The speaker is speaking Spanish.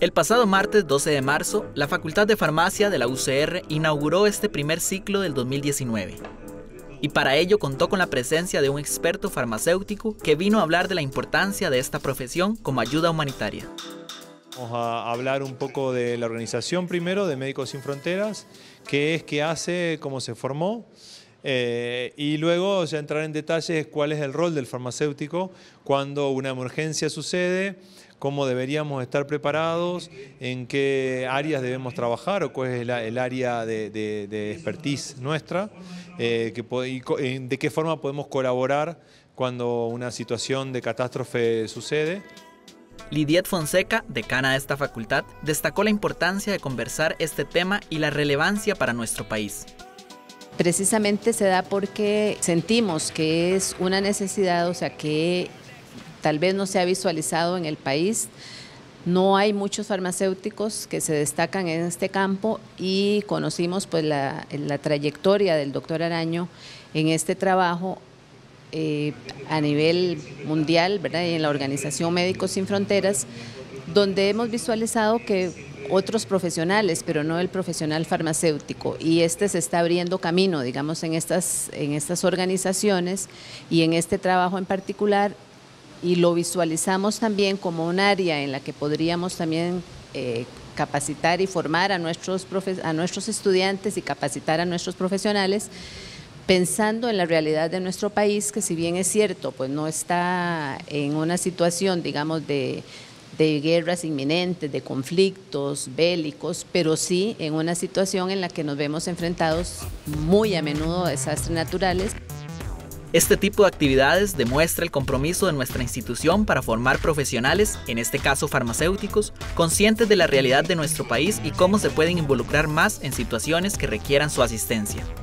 El pasado martes 12 de marzo, la Facultad de Farmacia de la UCR inauguró este primer ciclo del 2019. Y para ello contó con la presencia de un experto farmacéutico que vino a hablar de la importancia de esta profesión como ayuda humanitaria. Vamos a hablar un poco de la organización primero, de Médicos Sin Fronteras, qué es, qué hace, cómo se formó, y luego ya entrar en detalles cuál es el rol del farmacéutico cuando una emergencia sucede, cómo deberíamos estar preparados, en qué áreas debemos trabajar o cuál es el área de expertise nuestra, de qué forma podemos colaborar cuando una situación de catástrofe sucede. Lidiet Fonseca, decana de esta facultad, destacó la importancia de conversar este tema y la relevancia para nuestro país. Precisamente se da porque sentimos que es una necesidad, o sea, que tal vez no se ha visualizado en el país. No hay muchos farmacéuticos que se destacan en este campo y conocimos pues la trayectoria del doctor Araño en este trabajo a nivel mundial, ¿verdad? Y en la Organización Médicos Sin Fronteras, donde hemos visualizado que otros profesionales, pero no el profesional farmacéutico, y este se está abriendo camino, digamos, en estas organizaciones y en este trabajo en particular, y lo visualizamos también como un área en la que podríamos también capacitar y formar a nuestros estudiantes y capacitar a nuestros profesionales, pensando en la realidad de nuestro país, que si bien es cierto, pues no está en una situación, digamos, de guerras inminentes, de conflictos bélicos, pero sí en una situación en la que nos vemos enfrentados muy a menudo a desastres naturales. Este tipo de actividades demuestra el compromiso de nuestra institución para formar profesionales, en este caso farmacéuticos, conscientes de la realidad de nuestro país y cómo se pueden involucrar más en situaciones que requieran su asistencia.